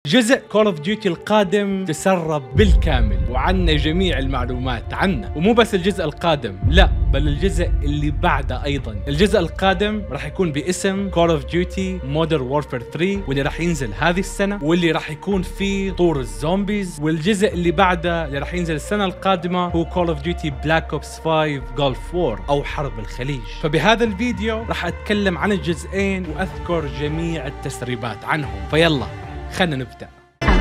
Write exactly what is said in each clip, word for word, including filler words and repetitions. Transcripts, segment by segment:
جزء كول اوف ديوتي القادم تسرب بالكامل وعنا جميع المعلومات عنه، ومو بس الجزء القادم، لا بل الجزء اللي بعده ايضا. الجزء القادم راح يكون باسم كول اوف ديوتي مودرن وورفير ثري، واللي راح ينزل هذه السنه، واللي راح يكون فيه طور الزومبيز. والجزء اللي بعده اللي راح ينزل السنه القادمه هو كول اوف ديوتي بلاك اوبس فايف جولف وور او حرب الخليج. فبهذا الفيديو راح اتكلم عن الجزئين واذكر جميع التسريبات عنهم. فيلا خلنا نبدأ.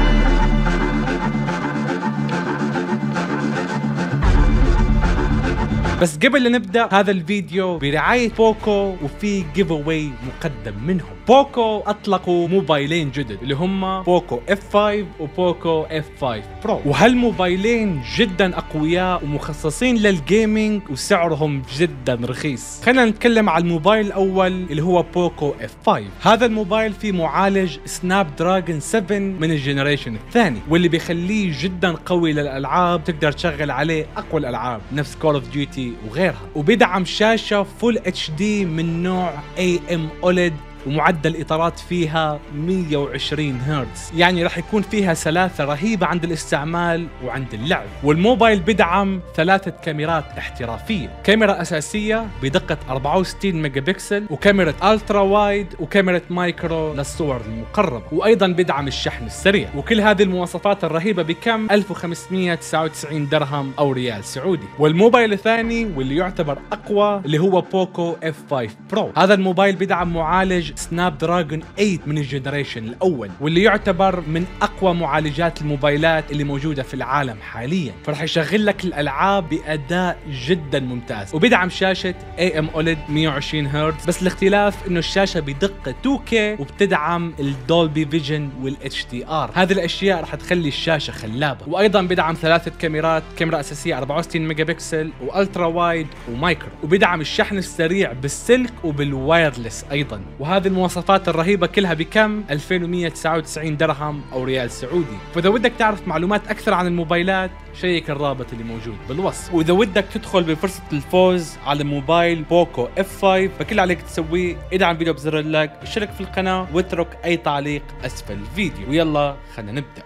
بس قبل لا نبدأ هذا الفيديو برعاية بوكو، وفي جيف اواي مقدم منهم. بوكو أطلقوا موبايلين جدد اللي هم بوكو اف فايف وبوكو اف فايف برو، وهالموبايلين جدا أقوياء ومخصصين للجيمنج وسعرهم جدا رخيص. خلينا نتكلم على الموبايل الأول اللي هو بوكو اف فايف. هذا الموبايل فيه معالج سناب دراجون سفن من الجنريشن الثاني، واللي بيخليه جدا قوي للألعاب، تقدر تشغل عليه أقوى الألعاب نفس كول اوف ديوتي وغيرها. وبيدعم شاشة فول اتش دي من نوع اي ام اوليد، ومعدل اطارات فيها مية وعشرين هرتز، يعني راح يكون فيها سلاسة رهيبة عند الاستعمال وعند اللعب. والموبايل بدعم ثلاثة كاميرات احترافية، كاميرا اساسية بدقة أربعة وستين ميجا بكسل، وكاميرا الترا وايد، وكاميرا مايكرو للصور المقربة، وايضا بدعم الشحن السريع. وكل هذه المواصفات الرهيبة بكم؟ ألف وخمسمية وتسعة وتسعين درهم او ريال سعودي. والموبايل الثاني واللي يعتبر اقوى اللي هو بوكو اف فايف برو. هذا الموبايل بدعم معالج سناب دراجون ثمانية من الجنريشن الاول، واللي يعتبر من اقوى معالجات الموبايلات اللي موجوده في العالم حاليا، فرح يشغل لك الالعاب باداء جدا ممتاز. وبدعم شاشه اي ام اوليد مية وعشرين هرتز، بس الاختلاف انه الشاشه بدقه تو كيه وبتدعم الدولبي فيجن والاتش دي ار. هذه الاشياء راح تخلي الشاشه خلابه. وايضا بدعم ثلاثه كاميرات، كاميرا اساسيه أربعة وستين ميجا بكسل، والترا وايد، ومايكرو. وبدعم الشحن السريع بالسلك وبالوايرلس ايضا. وهذه المواصفات الرهيبة كلها بكم؟ ألفين ومية وتسعة وتسعين درهم أو ريال سعودي. فإذا ودك تعرف معلومات أكثر عن الموبايلات شيك الرابط اللي موجود بالوصف. وإذا ودك تدخل بفرصة الفوز على موبايل بوكو اف فايف فكل عليك تسويه ادعم الفيديو بزر اللايك، اشترك في القناة، واترك أي تعليق أسفل الفيديو. ويلا خلنا نبدأ.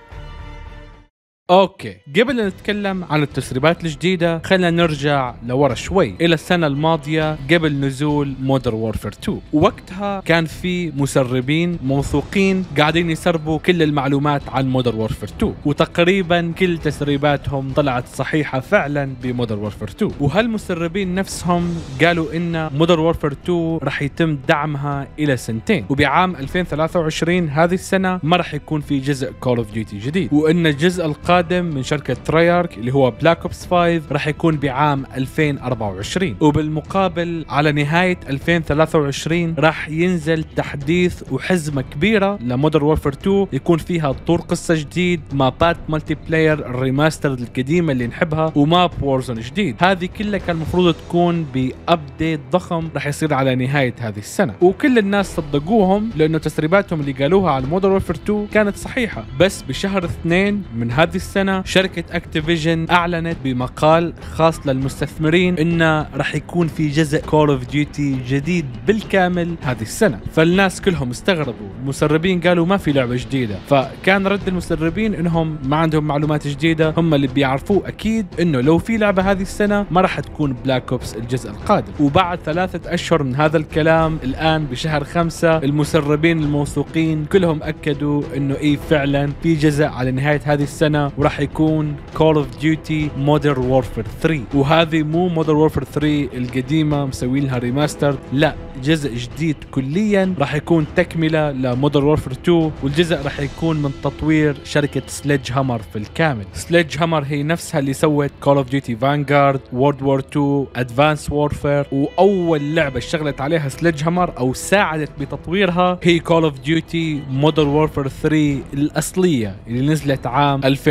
اوكي، قبل ان نتكلم عن التسريبات الجديدة خلينا نرجع لورا شوي الى السنة الماضية قبل نزول مودرن وورفير تو. وقتها كان في مسربين موثوقين قاعدين يسربوا كل المعلومات عن مودرن وورفير تو، وتقريبا كل تسريباتهم طلعت صحيحة فعلا بمودرن وورفير تو. وهالمسربين نفسهم قالوا ان مودرن وورفير تو راح يتم دعمها الى سنتين، وبعام ألفين وثلاثة وعشرين هذه السنة ما راح يكون في جزء كول اوف ديوتي جديد، وان الجزء القادم من شركة تريارك اللي هو بلاك اوبس فايف راح يكون بعام ألفين وأربعة وعشرين. وبالمقابل على نهاية ألفين وثلاثة وعشرين راح ينزل تحديث وحزمة كبيرة لمودرن وورفير تو يكون فيها طور قصة جديد، مابات مالتي بلاير الريماستر القديمة اللي نحبها، وماب وورزون جديد. هذه كلها كان المفروض تكون بأبديت ضخم راح يصير على نهاية هذه السنة، وكل الناس صدقوهم لأنه تسريباتهم اللي قالوها على مودرن وورفير تو كانت صحيحة. بس بشهر اثنين من هذه السنة شركة اكتيفيجن اعلنت بمقال خاص للمستثمرين انه راح يكون في جزء كول اوف ديوتي جديد بالكامل هذه السنة. فالناس كلهم استغربوا، المسربين قالوا ما في لعبة جديدة. فكان رد المسربين انهم ما عندهم معلومات جديدة، هم اللي بيعرفوه اكيد انه لو في لعبة هذه السنة ما راح تكون بلاك اوبس الجزء القادم. وبعد ثلاثة اشهر من هذا الكلام الان بشهر خمسة المسربين الموثوقين كلهم اكدوا انه ايه فعلا في جزء على نهاية هذه السنة وراح يكون Call of Duty Modern Warfare ثري. وهذه مو Modern Warfare ثري القديمة مسوين لها ريماستر، لا جزء جديد كليا راح يكون تكملة لمودرن وورفير تو، والجزء راح يكون من تطوير شركة سليدج هامر في الكامل. سليدج هامر هي نفسها اللي سوت Call of Duty Vanguard، World War تو، Advanced Warfare، وأول لعبة اشتغلت عليها سليدج هامر أو ساعدت بتطويرها هي Call of Duty Modern Warfare ثري الأصلية اللي نزلت عام ألفين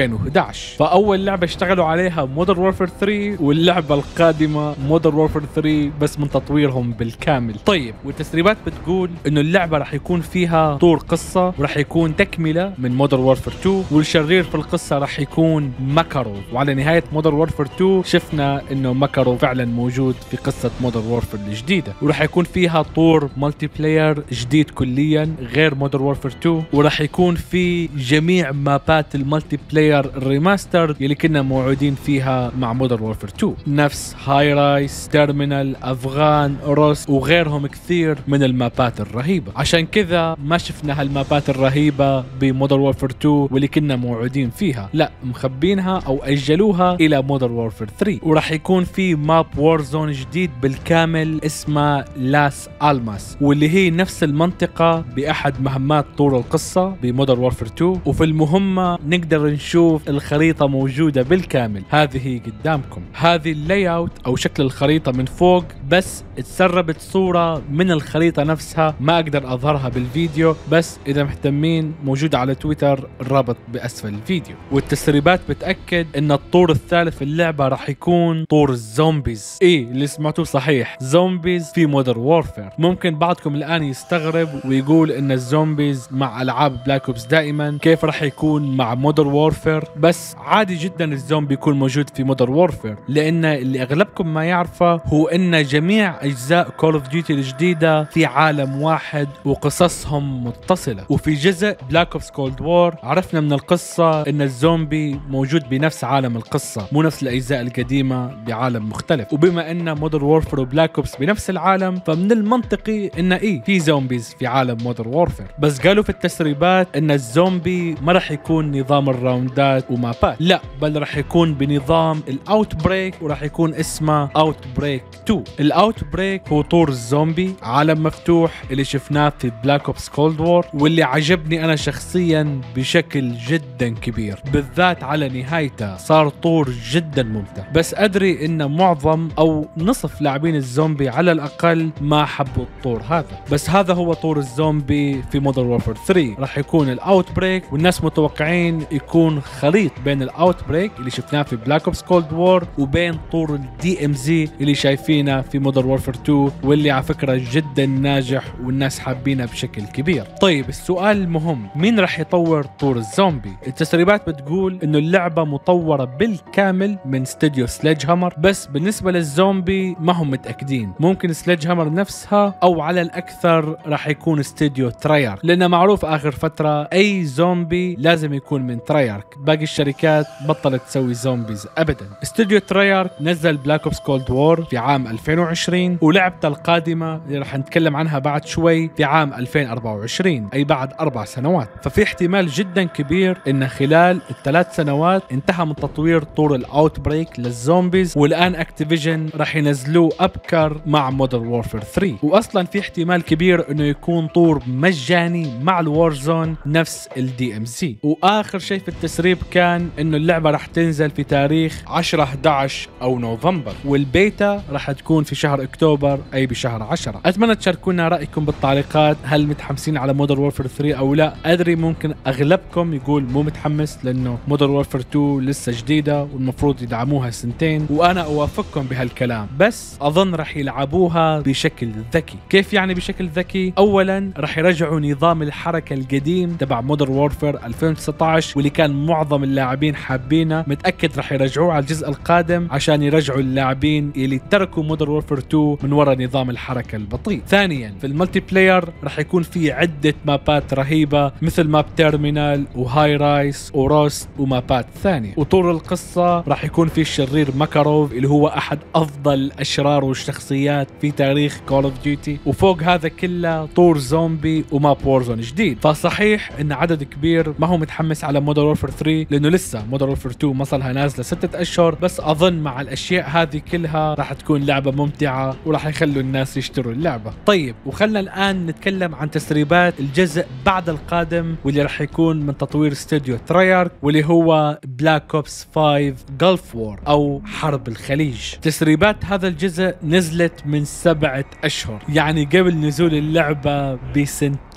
ألفين وأحد عشر. فاول لعبه اشتغلوا عليها مودرن وورفير ثري، واللعبه القادمه مودرن وورفير ثري بس من تطويرهم بالكامل. طيب، والتسريبات بتقول انه اللعبه راح يكون فيها طور قصه، وراح يكون تكمله من مودرن وورفير تو، والشرير في القصه راح يكون ماكارو. وعلى نهايه مودرن وورفير تو شفنا انه ماكارو فعلا موجود في قصه مودرن وورفير الجديده، وراح يكون فيها طور مالتي بلاير جديد كليا غير مودرن وورفير تو، وراح يكون في جميع مابات المالتي بلاير الريماستر اللي كنا موعودين فيها مع مودرن وورفير تو، نفس هاي رايس، تيرمينال، افغان، روس وغيرهم كثير من المابات الرهيبه. عشان كذا ما شفنا هالمابات الرهيبه بمودرن وورفير تو واللي كنا موعودين فيها، لا مخبينها او اجلوها الى مودرن وورفير ثري. وراح يكون في ماب وورزون جديد بالكامل اسمه لاس الماس، واللي هي نفس المنطقه باحد مهمات طور القصه بمودرن وورفير تو، وفي المهمه نقدر نشوف الخريطه موجوده بالكامل. هذه قدامكم، هذه اللاي اوت او شكل الخريطه من فوق، بس تسربت صوره من الخريطه نفسها، ما اقدر اظهرها بالفيديو، بس اذا مهتمين موجوده على تويتر، الرابط باسفل الفيديو. والتسريبات بتاكد ان الطور الثالث في اللعبه راح يكون طور الزومبيز. ايه اللي سمعتوه صحيح، زومبيز في مودرن وورفير. ممكن بعضكم الان يستغرب ويقول ان الزومبيز مع العاب بلاك اوبس دائما، كيف راح يكون مع مودرن وورفير؟ بس عادي جدا الزومبي يكون موجود في مودرن وورفير، لان اللي اغلبكم ما يعرفه هو ان جميع اجزاء كول اوف ديوتي الجديده في عالم واحد وقصصهم متصله. وفي جزء بلاك اوبس كولد وور عرفنا من القصه ان الزومبي موجود بنفس عالم القصه، مو نفس الاجزاء القديمه بعالم مختلف. وبما ان مودرن وورفير وبلاك اوبس بنفس العالم، فمن المنطقي ان ايه في زومبيز في عالم مودرن وورفير. بس قالوا في التسريبات ان الزومبي ما راح يكون نظام الراوندات ومابات، لا بل راح يكون بنظام الاوت بريك، وراح يكون اسمه اوت بريك تو. الاوت بريك هو طور الزومبي، عالم مفتوح اللي شفناه في بلاك اوبس كولد وور، واللي عجبني انا شخصيا بشكل جدا كبير، بالذات على نهايته صار طور جدا ممتع. بس ادري ان معظم او نصف لاعبين الزومبي على الاقل ما حبوا الطور هذا، بس هذا هو طور الزومبي في مودرن وورفير ثري. راح يكون الاوت بريك، والناس متوقعين يكون خليط بين الاوت بريك اللي شفناه في بلاك اوبس كولد وور وبين طور الدي ام زي اللي شايفينه في مودرن وورفير تو، واللي على فكره جدا ناجح والناس حابينه بشكل كبير. طيب السؤال المهم، مين راح يطور طور الزومبي؟ التسريبات بتقول انه اللعبه مطوره بالكامل من استوديو سليدج هامر، بس بالنسبه للزومبي ما هم متاكدين، ممكن سليدج هامر نفسها او على الاكثر راح يكون استوديو ترايارك، لانه معروف اخر فتره اي زومبي لازم يكون من ترايارك، باقي الشركات بطلت تسوي زومبيز ابدا. استوديو ترايارك نزل بلاك اوبس كولد وور في عام ألفين وعشرين، ولعبته القادمه اللي راح نتكلم عنها بعد شوي في عام ألفين وأربعة وعشرين، اي بعد اربع سنوات. ففي احتمال جدا كبير ان خلال الثلاث سنوات انتهى من تطوير طور الاوت بريك للزومبيز، والان اكتيفيجن راح ينزلوه ابكر مع مودرن وورفير ثري. واصلا في احتمال كبير انه يكون طور مجاني مع الوارزون نفس الدي ام سي. واخر شيء في التسريب كان انه اللعبه راح تنزل في تاريخ عشرة أحد عشر او نوفمبر، والبيتا راح تكون في شهر اكتوبر اي بشهر عشرة. اتمنى تشاركونا رايكم بالتعليقات، هل متحمسين على مودرن وورفير ثري او لا؟ ادري ممكن اغلبكم يقول مو متحمس لانه مودرن وورفير تو لسه جديده والمفروض يدعموها سنتين، وانا اوافقكم بهالكلام، بس اظن راح يلعبوها بشكل ذكي. كيف يعني بشكل ذكي؟ اولا راح يرجعوا نظام الحركه القديم تبع مودرن وورفير ألفين وتسعة عشر واللي كان معظم اللاعبين حابينه، متاكد راح يرجعوه على الجزء القادم عشان يرجعوا اللاعبين اللي تركوا مودرن وورفير تو من وراء نظام الحركه البطيء. ثانيا في الملتي بلاير راح يكون في عده مابات رهيبه مثل ماب تيرمينال وهاي رايس وروست ومابات ثانيه. وطول القصه راح يكون في الشرير ماكاروف اللي هو احد افضل الاشرار والشخصيات في تاريخ كول اوف ديوتي، وفوق هذا كله طور زومبي وماب وورزون جديد. فصحيح ان عدد كبير ما هو متحمس على مودرن وورفير ثري لانه لسه مودرن وورفير تو ما صار لها نازله ستة اشهر، بس اظن مع الاشياء هذه كلها راح تكون لعبه ممتعه وراح يخلوا الناس يشتروا اللعبه. طيب وخلنا الان نتكلم عن تسريبات الجزء بعد القادم واللي راح يكون من تطوير استوديو ترايارك، واللي هو بلاك اوبس خمسة جلف وور او حرب الخليج. تسريبات هذا الجزء نزلت من سبعة اشهر، يعني قبل نزول اللعبه بسنتين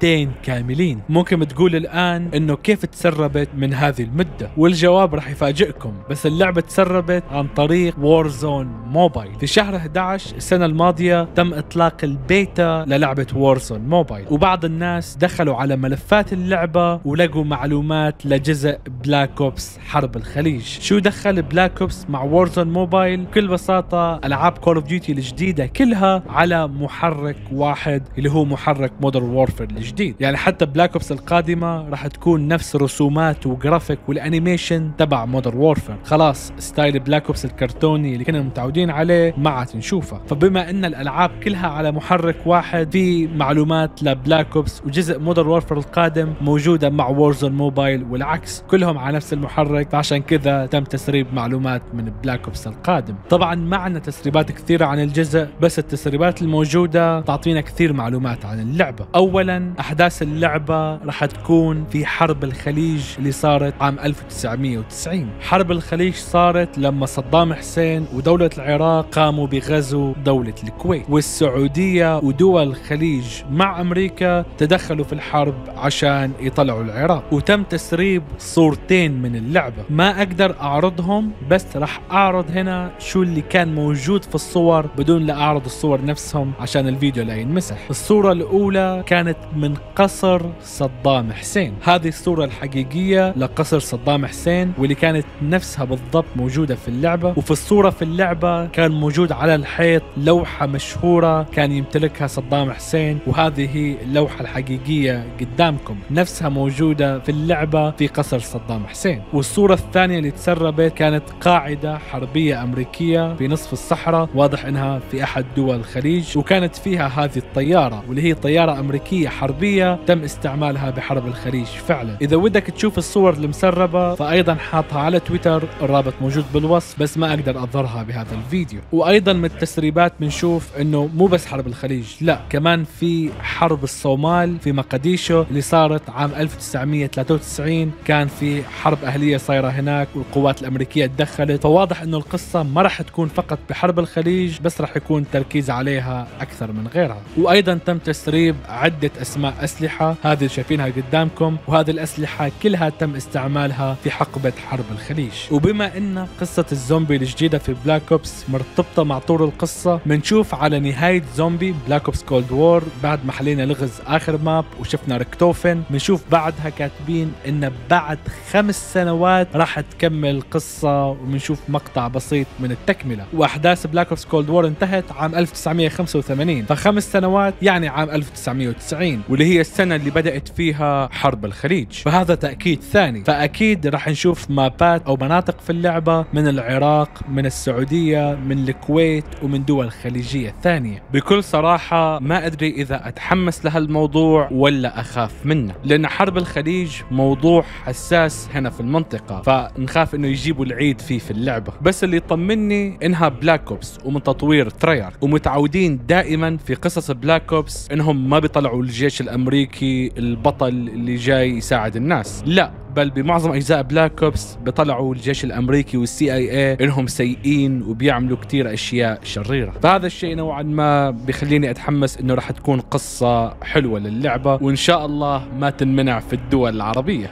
سنتين كاملين. ممكن تقول الآن إنه كيف تسربت من هذه المدة، والجواب راح يفاجئكم. بس اللعبة تسربت عن طريق وورزون موبايل. في شهر إحدى عشر السنة الماضية تم إطلاق البيتا للعبة وورزون موبايل، وبعض الناس دخلوا على ملفات اللعبة ولقوا معلومات لجزء بلاك اوبس حرب الخليج. شو دخل بلاك اوبس مع وورزون موبايل؟ بكل بساطة ألعاب كول اوف ديوتي الجديدة كلها على محرك واحد اللي هو محرك مودرن وورفير الجديد. يعني حتى بلاك اوبس القادمة راح تكون نفس رسومات وجرافيك والانيميشن تبع مودرن وورفير. خلاص ستايل بلاك اوبس الكرتوني اللي كنا متعودين عليه ما عاد نشوفه. فبما ان الالعاب كلها على محرك واحد، في معلومات لبلاك اوبس وجزء مودرن وورفير القادم موجودة مع وورزون موبايل والعكس، كلهم على نفس المحرك. فعشان كذا تم تسريب معلومات من بلاك اوبس القادم. طبعا ما عندنا تسريبات كثيرة عن الجزء، بس التسريبات الموجودة تعطينا كثير معلومات عن اللعبة. اولا احداث اللعبة راح تكون في حرب الخليج اللي صارت عام ألف وتسعمية وتسعين. حرب الخليج صارت لما صدام حسين ودولة العراق قاموا بغزو دولة الكويت، والسعودية ودول الخليج مع امريكا تدخلوا في الحرب عشان يطلعوا العراق. وتم تسريب صورتين من اللعبة، ما اقدر اعرضهم، بس راح اعرض هنا شو اللي كان موجود في الصور بدون لا اعرض الصور نفسهم عشان الفيديو لا ينمسح. الصورة الاولى كانت من قصر صدام حسين، هذه الصورة الحقيقية لقصر صدام حسين واللي كانت نفسها بالضبط موجودة في اللعبة. وفي الصورة في اللعبة كان موجود على الحيط لوحة مشهورة كان يمتلكها صدام حسين، وهذه هي اللوحة الحقيقية قدامكم، نفسها موجودة في اللعبة في قصر صدام حسين. والصورة الثانية اللي تسربت كانت قاعدة حربية أمريكية في نصف الصحراء، واضح انها في احد دول الخليج، وكانت فيها هذه الطيارة واللي هي طيارة أمريكية حربية تم استعمالها بحرب الخليج فعلا. إذا ودك تشوف الصور المسربة فأيضا حاطها على تويتر، الرابط موجود بالوصف، بس ما أقدر أظهرها بهذا الفيديو. وأيضا من التسريبات بنشوف إنه مو بس حرب الخليج، لا كمان في حرب الصومال في مقديشو اللي صارت عام ألف وتسعمية وثلاثة وتسعين. كان في حرب أهلية صايرة هناك والقوات الأمريكية تدخلت. فواضح إنه القصة ما راح تكون فقط بحرب الخليج، بس راح يكون تركيز عليها أكثر من غيرها. وأيضا تم تسريب عدة أسماء أسلحة، هذه اللي شايفينها قدامكم، وهذه الأسلحة كلها تم استعمالها في حقبة حرب الخليج. وبما أن قصة الزومبي الجديدة في بلاك اوبس مرتبطة مع طور القصة، بنشوف على نهاية زومبي بلاك اوبس كولد وور بعد ما حلينا لغز آخر ماب وشفنا ريكتوفن، بنشوف بعدها كاتبين إن بعد خمس سنوات راح تكمل قصة، وبنشوف مقطع بسيط من التكملة. وأحداث بلاك اوبس كولد وور انتهت عام ألف وتسعمية وخمسة وثمانين، فخمس سنوات يعني عام ألف وتسعمية وتسعين، واللي هي السنة اللي بدأت فيها حرب الخليج. فهذا تأكيد ثاني، فأكيد راح نشوف مابات أو مناطق في اللعبة من العراق، من السعودية، من الكويت، ومن دول خليجية ثانية. بكل صراحة ما أدري إذا أتحمس لهالموضوع ولا أخاف منه، لأن حرب الخليج موضوع حساس هنا في المنطقة، فنخاف إنه يجيبوا العيد فيه في اللعبة. بس اللي يطمني إنها بلاك اوبس ومن تطوير تريارك، ومتعودين دائما في قصص بلاك اوبس إنهم ما بيطلعوا الجيش الأمريكي البطل اللي جاي يساعد الناس، لا، بل بمعظم اجزاء بلاك اوبس بيطلعوا الجيش الامريكي والسي اي اي انهم سيئين وبيعملوا كتير اشياء شريره. فهذا الشيء نوعا ما بيخليني اتحمس انه راح تكون قصه حلوه للعبه، وان شاء الله ما تنمنع في الدول العربيه.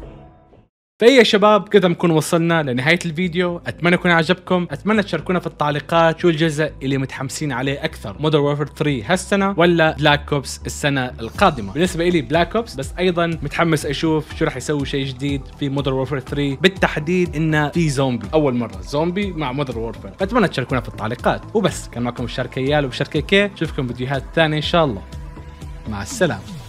فايه يا شباب، كذا نكون وصلنا لنهاية الفيديو. اتمنى يكون عجبكم، اتمنى تشاركونا في التعليقات شو الجزء اللي متحمسين عليه اكثر، مودرن وورفير ثري هالسنة ولا بلاك اوبس السنة القادمة. بالنسبة لي بلاك اوبس، بس ايضا متحمس اشوف شو راح يسوي شيء جديد في مودرن وورفير ثري، بالتحديد انه في زومبي، اول مرة زومبي مع مودرن وورفير. اتمنى تشاركونا في التعليقات. وبس، كان معكم الشركيال وبشركة كي، نشوفكم فيديوهات ثانية ان شاء الله. مع السلامة.